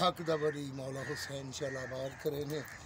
हक दा बरी मौला हुसैन शलाबाद करे ने।